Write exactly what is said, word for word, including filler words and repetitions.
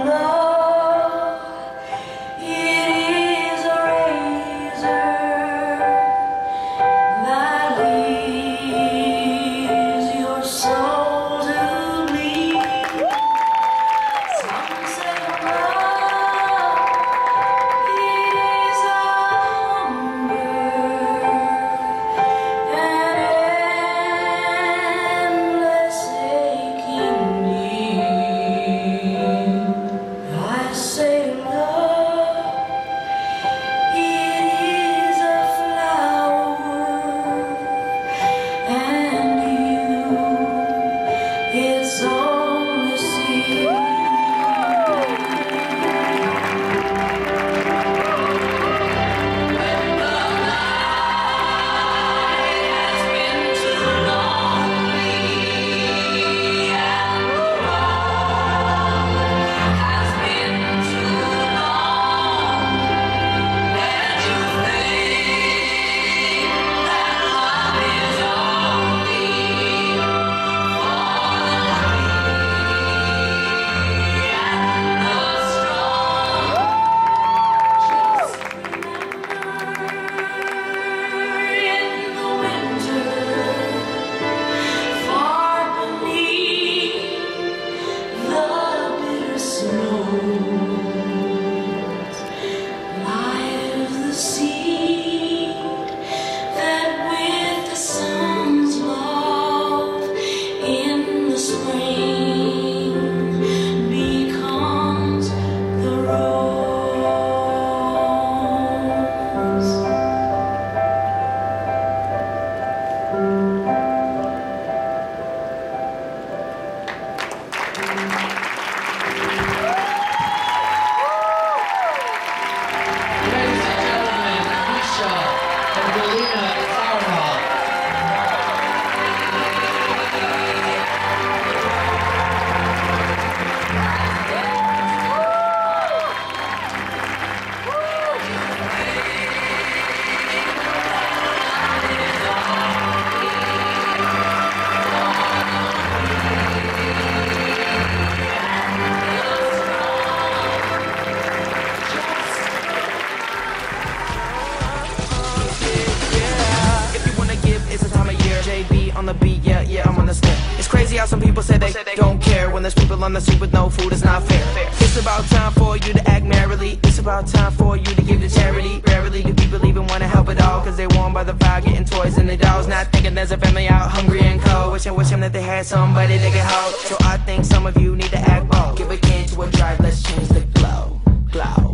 on the beat, yeah, yeah, I'm on the snare. It's crazy how some people say they don't care when there's people on the street with no food. It's not fair. It's about time for you to act merrily. It's about time for you to give to charity. Rarely do people even want to help at all, cause they warm by the fire, getting toys and the dolls, not thinking there's a family out hungry and cold. Wishing, wishing that they had somebody they could hold. So I think some of you need to act bold. Give a can to a drive, let's change the glow, glow.